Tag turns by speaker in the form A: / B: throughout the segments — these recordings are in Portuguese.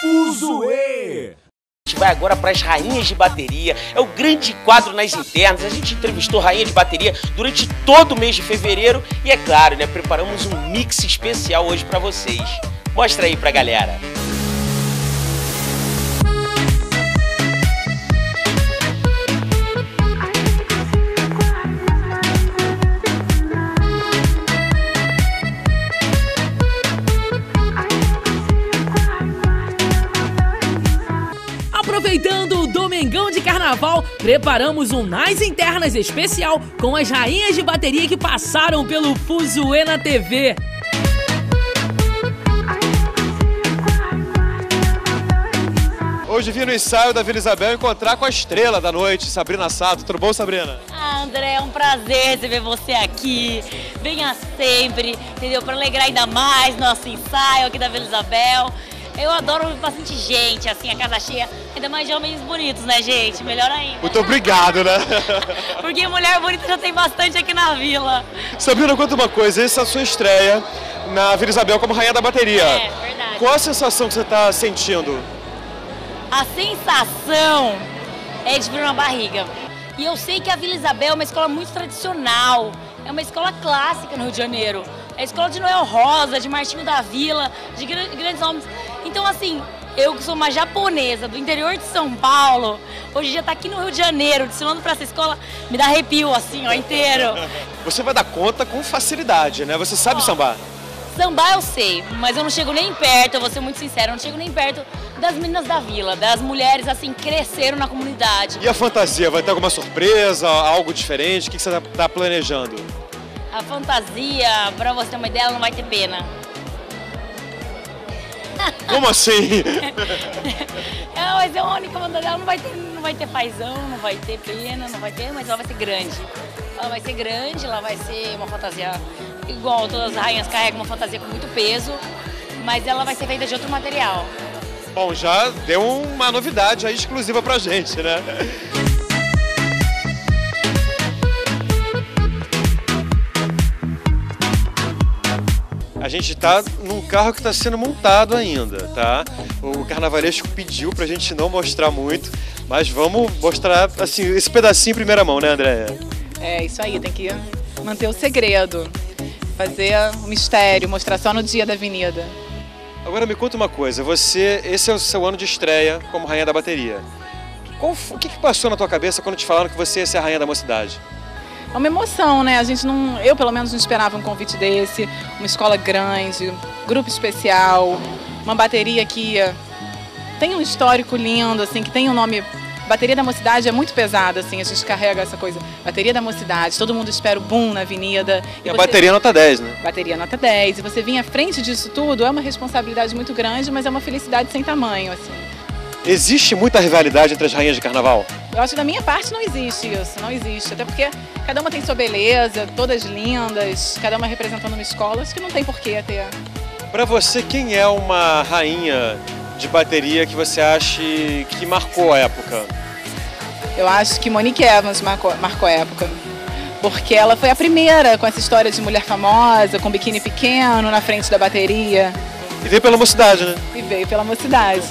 A: Fuzuê!
B: A gente vai agora para as rainhas de bateria, é o grande quadro nas internas. A gente entrevistou rainha de bateria durante todo o mês de fevereiro e é claro, né, preparamos um mix especial hoje para vocês. Mostra aí pra galera.
C: Aproveitando o Domingão de Carnaval, preparamos um Nas Internas especial com as rainhas de bateria que passaram pelo Fuzuê na TV.
D: Hoje vim no ensaio da Vila Isabel encontrar com a estrela da noite, Sabrina Sato. Tudo bom, Sabrina?
E: Ah, André, é um prazer receber você aqui. Venha sempre, entendeu? Para alegrar ainda mais nosso ensaio aqui da Vila Isabel. Eu adoro bastante gente, assim, a casa cheia, ainda mais de homens bonitos, né, gente? Melhor ainda.
D: Muito obrigado, né?
E: Porque mulher bonita já tem bastante aqui na vila.
D: Sabrina, conta uma coisa, essa é a sua estreia na Vila Isabel como rainha da bateria.
E: É, verdade.
D: Qual a sensação que você está sentindo?
E: A sensação é de frio na barriga. E eu sei que a Vila Isabel é uma escola muito tradicional, é uma escola clássica no Rio de Janeiro. É a escola de Noel Rosa, de Martinho da Vila, de grandes nomes. Então, assim, eu que sou uma japonesa do interior de São Paulo, hoje em dia tá aqui no Rio de Janeiro, desfilando para essa escola, me dá arrepio, assim, ó, inteiro.
D: Você vai dar conta com facilidade, né? Você sabe sambar?
E: Sambar eu sei, mas eu não chego nem perto, eu vou ser muito sincera, eu não chego nem perto das meninas da vila, das mulheres, assim, que cresceram na comunidade.
D: E a fantasia? Vai ter alguma surpresa, algo diferente? O que você tá planejando?
E: A fantasia, pra você ter uma ideia, ela não vai ter pena.
D: Como assim?
E: Ela vai ser a única fantasia, ela não vai ter paizão, não vai ter pena, não vai ter, mas ela vai ser grande. Ela vai ser grande, ela vai ser uma fantasia igual todas as rainhas carregam uma fantasia com muito peso, mas ela vai ser feita de outro material.
D: Bom, já deu uma novidade aí exclusiva pra gente, né? A gente tá num carro que está sendo montado ainda, tá? O carnavalesco pediu pra gente não mostrar muito, mas vamos mostrar, assim, esse pedacinho em primeira mão, né, Andréia?
F: É, isso aí, tem que manter o segredo, fazer o mistério, mostrar só no dia da avenida.
D: Agora me conta uma coisa, esse é o seu ano de estreia como rainha da bateria. O que passou na tua cabeça quando te falaram que você ia ser a rainha da mocidade?
F: É uma emoção, né? Eu pelo menos não esperava um convite desse, uma escola grande, grupo especial, uma bateria que tem um histórico lindo, assim, que tem um nome. Bateria da Mocidade é muito pesada, assim, a gente carrega essa coisa. Bateria da Mocidade, todo mundo espera o boom na avenida.
D: E a bateria nota 10, né?
F: Bateria nota 10. E você vir à frente disso tudo é uma responsabilidade muito grande, mas é uma felicidade sem tamanho, assim.
D: Existe muita rivalidade entre as rainhas de carnaval?
F: Eu acho que da minha parte não existe isso, não existe. Até porque cada uma tem sua beleza, todas lindas, cada uma representando uma escola, acho que não tem porquê ter.
D: Pra você, quem é uma rainha de bateria que você acha que marcou a época?
F: Eu acho que Monique Evans marcou a época. Porque ela foi a primeira com essa história de mulher famosa, com biquíni pequeno na frente da bateria.
D: E veio pela mocidade, né?
F: E veio pela mocidade.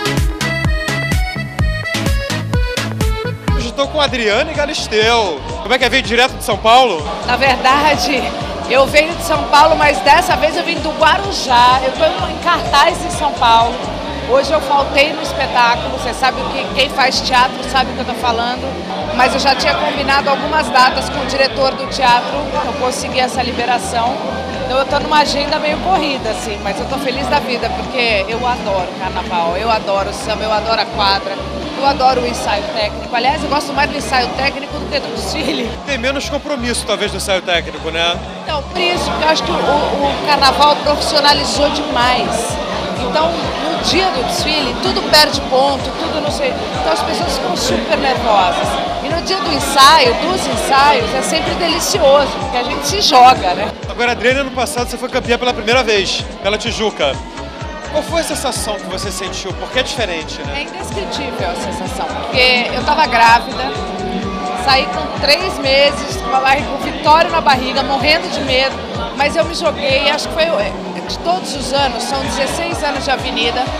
D: Estou com a Adriane Galisteu. Como é que é? Veio direto de São Paulo?
G: Na verdade, eu venho de São Paulo, mas dessa vez eu vim do Guarujá. Eu estou em cartaz em São Paulo. Hoje eu faltei no espetáculo. Você sabe que quem faz teatro sabe o que eu estou falando. Mas eu já tinha combinado algumas datas com o diretor do teatro. Eu consegui essa liberação. Então eu estou numa agenda meio corrida, assim. Mas eu estou feliz da vida, porque eu adoro carnaval. Eu adoro samba, eu adoro a quadra. Eu adoro o ensaio técnico. Aliás, eu gosto mais do ensaio técnico do que do desfile.
D: Tem menos compromisso, talvez, no ensaio técnico, né?
G: Então, por isso que eu acho que o carnaval profissionalizou demais. Então, no dia do desfile, tudo perde ponto, tudo não sei. Então, as pessoas ficam super nervosas. E no dia do ensaio, dos ensaios, é sempre delicioso, porque a gente se joga, né?
D: Agora, Adriane, ano passado você foi campeã pela primeira vez, pela Tijuca. Qual foi a sensação que você sentiu? Porque é diferente, né?
G: É indescritível a sensação, porque eu estava grávida, saí com 3 meses, com Vitória na barriga, morrendo de medo, mas eu me joguei, acho que foi de todos os anos, são 16 anos de avenida,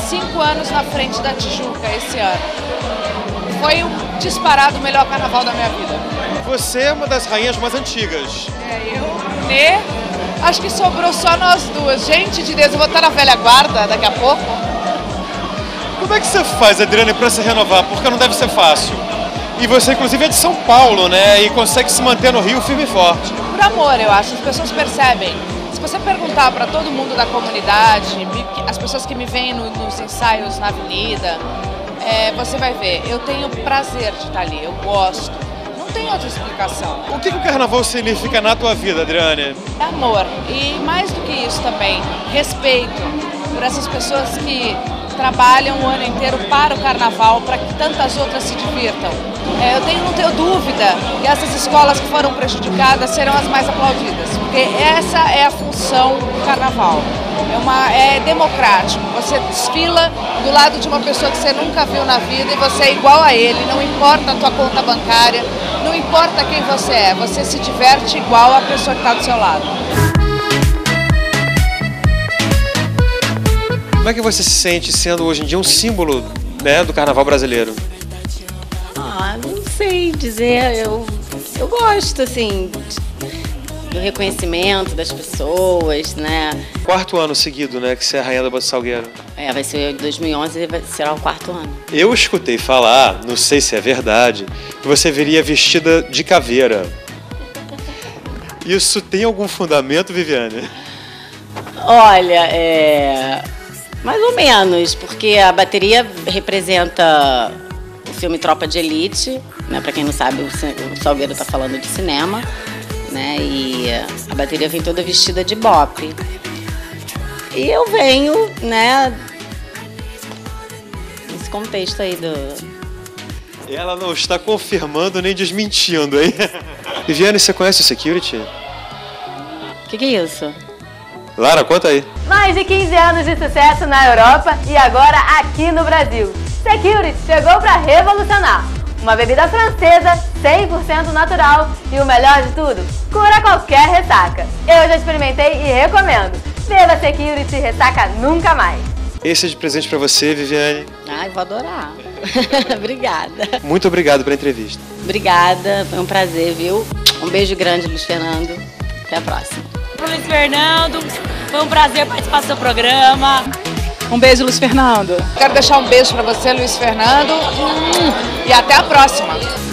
G: 5 anos na frente da Tijuca esse ano. Foi disparado o melhor carnaval da minha vida.
D: Você é uma das rainhas mais antigas.
G: Eu, Nê, acho que sobrou só nós duas. Gente de Deus, eu vou estar na velha guarda daqui a pouco.
D: Como é que você faz, Adriane, para se renovar? Porque não deve ser fácil. E você, inclusive, é de São Paulo, né? E consegue se manter no Rio firme e forte.
G: Por amor, eu acho. As pessoas percebem. Se você perguntar para todo mundo da comunidade, as pessoas que me veem nos ensaios na avenida, você vai ver. Eu tenho prazer de estar ali. Eu gosto. Não tem outra explicação.
D: O que o carnaval significa na tua vida, Adriane?
G: É amor. E mais do que isso também, respeito por essas pessoas que trabalham o ano inteiro para o carnaval, para que tantas outras se divirtam. Não tenho dúvida que essas escolas que foram prejudicadas serão as mais aplaudidas, porque essa é a função do carnaval. É democrático, você desfila do lado de uma pessoa que você nunca viu na vida e você é igual a ele, não importa a tua conta bancária, não importa quem você é, você se diverte igual a pessoa que está do seu lado.
D: Como é que você se sente sendo hoje em dia um símbolo, né, do carnaval brasileiro?
A: Não sei dizer, eu gosto, assim, do reconhecimento das pessoas, né?
D: 4º ano seguido, né, que você é a rainha do Bota Salgueiro.
A: Vai ser 2011 e será o 4º ano.
D: Eu escutei falar, não sei se é verdade, que você viria vestida de caveira. Isso tem algum fundamento, Viviane?
A: Olha, mais ou menos, porque a bateria representa o filme Tropa de Elite, né? Para quem não sabe, o Salgueiro está falando de cinema, né? E a bateria vem toda vestida de bop. E eu venho, né, nesse contexto aí do...
D: Ela não está confirmando nem desmentindo, hein? Viviane, você conhece o Security?
A: O que é isso?
D: Lara, conta aí.
H: Mais de 15 anos de sucesso na Europa e agora aqui no Brasil. Security chegou para revolucionar. Uma bebida francesa 100% natural e o melhor de tudo, cura qualquer ressaca. Eu já experimentei e recomendo. Beba Security, ressaca nunca mais.
D: Esse é de presente para você, Viviane.
A: Ai, vou adorar. Obrigada.
D: Muito obrigado pela entrevista.
A: Obrigada, foi um prazer, viu? Um beijo grande, Luiz Fernando. Até a próxima.
E: Luiz Fernando, foi um prazer participar do seu programa.
F: Um beijo, Luiz Fernando.
G: Quero deixar um beijo para você, Luiz Fernando. E até a próxima.